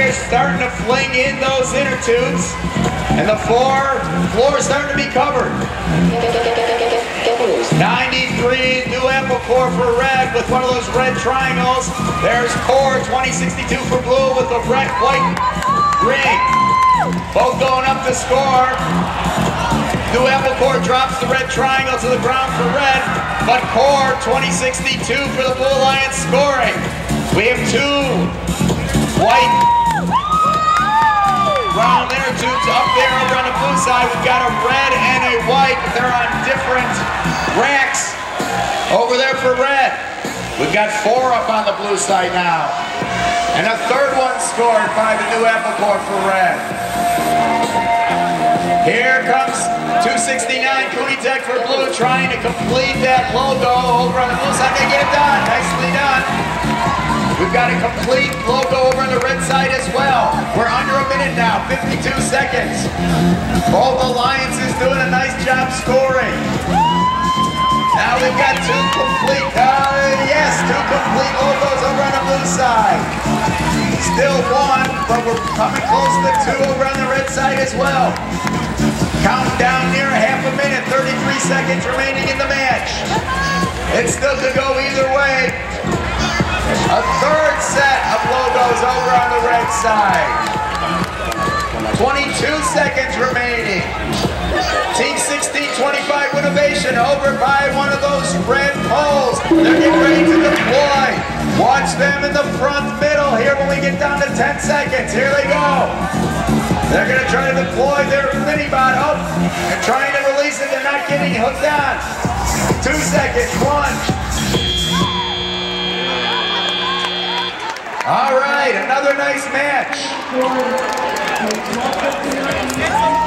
is starting to fling in those inner tubes, and the floor is starting to be covered. 93 new apple core for red with one of those red triangles. There's core 2062 for blue with the red white ring. Both going up to score. New apple core drops the red triangle to the ground for red, but core 2062 for the Blue Lions scoring. We have two white round inner tubes up there over on the blue side. We've got a red and a white, but they're on different racks over there for red. We've got 4 up on the blue side now. And a third one scored by the new apple core for red. Here comes 269 Kunitech for blue, trying to complete that logo over on the blue side. They get it done, nicely done. We've got a complete logo over on the red side as well. We're under a minute now, 52 seconds. Both alliances doing a nice job scoring. Now we've got two complete logos over on the blue side. Still one, but we're coming close to 2 over on the red side as well. Counting down near half a minute, 33 seconds remaining in the match. It's still to go either way. A third set of logos over on the red side. 22 seconds remaining. Team 1625 Innovation over by one of those red poles. They're getting ready to deploy. Watch them in the front middle here when we get down to 10 seconds. Here they go. They're going to try to deploy their mini-bot up and trying to release it. They're not getting hooked on. 2 seconds. 1. All right, another nice match.